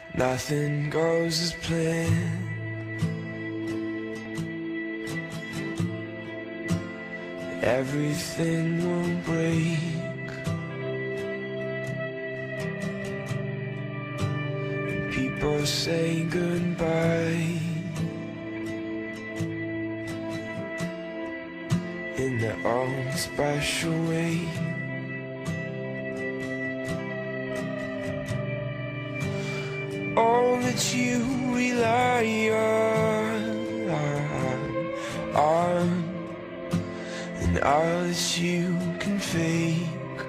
Nothing goes as planned. Everything will break. People say goodbye in their own special way. All that you rely on, and all that you can fake,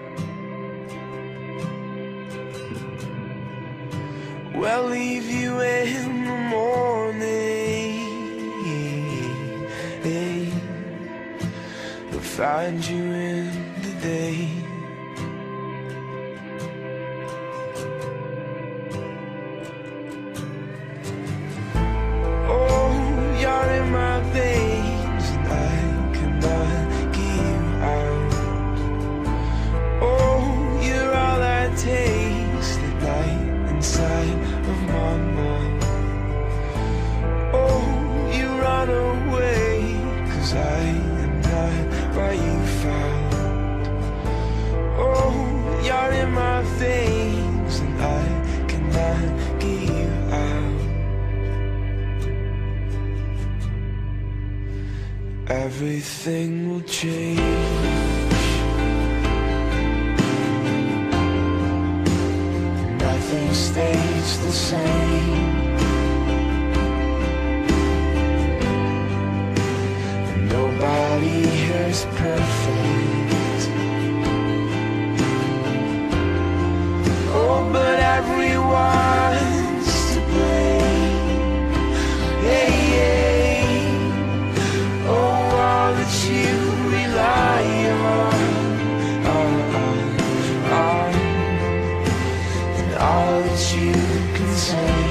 will leave you in the morning. They'll find you in the day. Everything will change. Nothing stays the same. And nobody here is perfect. Oh, but everyone's to blame. Hey, hey. Oh, all that you rely on, and all that you can say,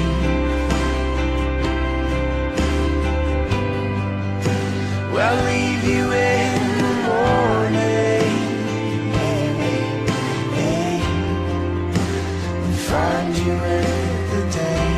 will leave you in the morning, and find you in the day.